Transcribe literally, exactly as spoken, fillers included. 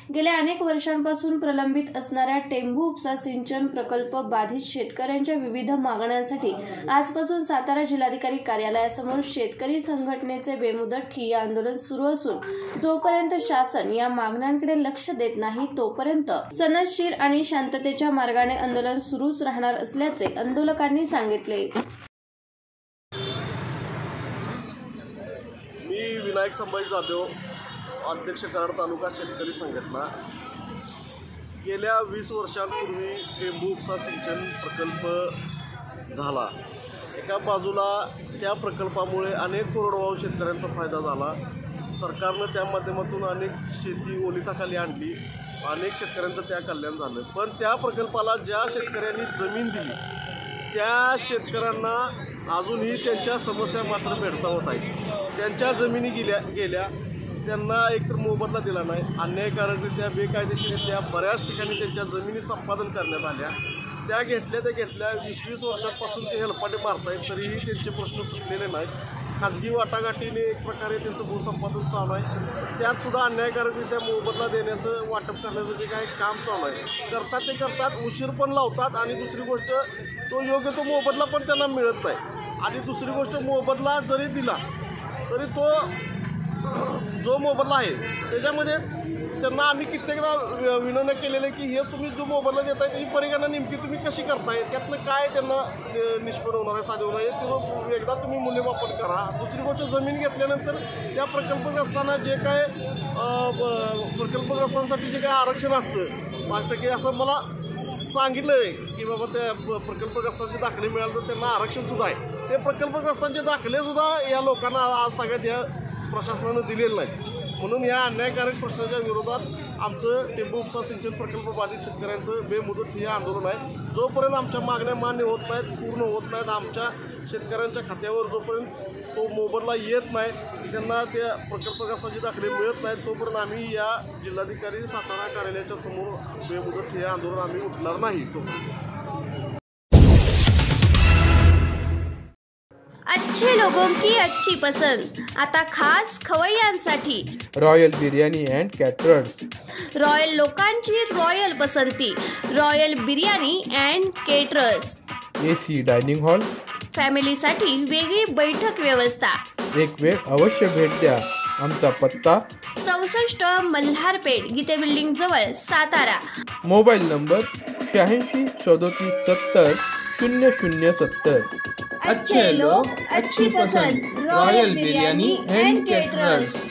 गेल्या अनेक वर्षांपासून प्रलंबित असणाऱ्या टेंभू उपसा सिंचन प्रकल्प बाधित शेतकऱ्यांच्या विविध मागण्यांसाठी आजपासून सातारा जिल्हाधिकारी कार्यालयासमोर शेतकरी संघटनेचे बेमुदत ठिय्या आंदोलन सुरू असून जोपर्यंत शासन या मागण्यांकडे लक्ष देत नाही तोपर्यंत सनदशीर आणि शांततेच्या मार्गाने आंदोलन सुरूच राहणार असल्याचे आंदोलकांनी सांगितले। मी विनायक संभाजी जाधव, अध्यक्ष कराड तालुका शेतकरी संघटना। गेल्या वीस वर्षांपूर्वी टेंभू उपसा सिंचन प्रकल्प झाला। एका बाजूला त्या प्रकल्पामुळे अनेक कोरडवाहू शेतकऱ्यांचा फायदा झाला। सरकारनं त्या माध्यमातून अनेक शेती ओलिताखाली आणली, अनेक शेतकऱ्यांचं त्या कल्याण झालं। पण त्या प्रकल्पाला ज्या शेतकऱ्यांनी जमीन दिली त्या शेतकऱ्यांना अजूनही त्यांच्या समस्या मात्र भेडसावत आहेत। त्यांच्या जमिनी गेल्या गेल्या त्यांना एकतर मोबदला दिला नाही, अन्यायकारकरित्या बेकायदेशीररित्या बऱ्याच ठिकाणी त्यांच्या जमिनी संपादन करण्यात आल्या। त्या घेतल्या त्या घेतल्या वीस वीस वर्षांपासून ते हेलपाटे मारतायत, तरीही त्यांचे प्रश्न सुटलेले नाहीत। खाजगी वाटाघाटीने एक प्रकारे त्यांचं भूसंपादन चालू आहे। त्यातसुद्धा अन्यायकारकरित्या मोबदला देण्याचं वाटप करण्याचं जे काही काम चालू आहे करतात ते करतात, उशीर पण लावतात। आणि दुसरी गोष्ट, तो योग्य तो मोबदला पण त्यांना मिळत नाही। आणि दुसरी गोष्ट, मोबदला जरी दिला तरी तो जो मोबदला आहे त्याच्यामध्ये त्यांना आम्ही कित्येकदा विनंती केलेलं की हे तुम्ही जो मोबदला देताय ही परिगणना नेमकी तुम्ही कशी करताय, त्यातनं काय त्यांना निष्पन्न होणार आहे, साध्य होणार आहे ते एकदा तुम्ही मूल्यमापन करा। दुसरी गोष्ट, जमीन घेतल्यानंतर त्या प्रकल्पग्रस्तांना जे काय प्रकल्पग्रस्तांसाठी जे काय आरक्षण असतं पाच टक्के असं मला सांगितलं आहे की बाबा त्या प्रकल्पग्रस्तांचे दाखले मिळाले तर त्यांना आरक्षणसुद्धा आहे। ते प्रकल्पग्रस्तांचे दाखलेसुद्धा या लोकांना आज सगळ्यात या प्रशासनानं दिलेलं नाही। म्हणून या अन्यायकारक प्रश्नाच्या विरोधात आमचं टेंभू उपसा सिंचन प्रकल्प बाधित शेतकऱ्यांचं बेमुदत ठिय्या आंदोलन आहे। जोपर्यंत आमच्या मागण्या मान्य होत नाहीत, पूर्ण होत नाहीत, आमच्या शेतकऱ्यांच्या खात्यावर जोपर्यंत तो मोबदला येत नाही, त्यांना त्या प्रकल्पग्रस्तांचे दाखले मिळत नाहीत, तोपर्यंत आम्ही या जिल्हाधिकारी सातारा कार्यालयाच्या समोर बेमुदत ठिय्या आंदोलन आम्ही उठणार नाही। तोपर्यंत अच्छे लोगों की अच्छी पसंद आता खास खवय्यांसाठी royal biryani and caterers. Royal लोकांची रॉयल पसंती, royal biryani and caterers. AC dining hall, फॅमिलीसाठी वेगळी बैठक व्यवस्था। एक वेळ अवश्य भेट द्या। आमचा पत्ता चौसष्ट मल्हारपेठ, गीते बिल्डिंग जवळ, सातारा। मोबाईल नंबर शहाऐंशी सदोतीस सत्तर शून्य शून्य सत्तर। अच्छे लोग, अच्छी पसंद, रॉयल बिर्याणी अँड केटरर्स।